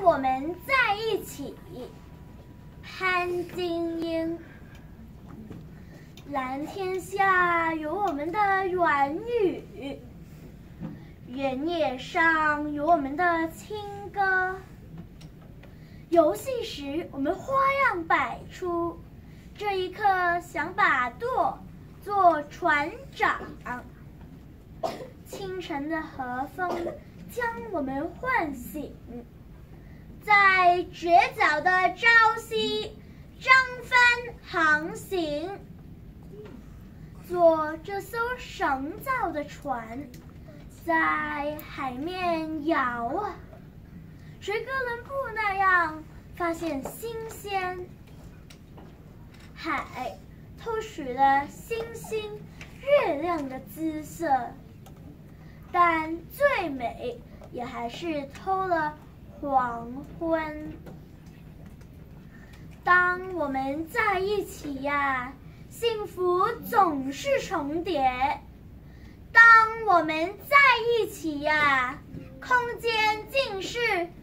我们在一起，潘金英。蓝天下有我们的软语，原野上有我们的青歌。游戏时我们花样百出，这一刻想把舵做船长。清晨的和风将我们唤醒，在绝早的朝夕张帆航行。坐这艘绳造的船，在海面摇啊，谁哥伦布那样发现新鲜。海偷取了星星、月亮的姿色，但最美也还是偷了黄昏。当我们在一起呀，幸福总是重叠。当我们在一起呀，空间竟是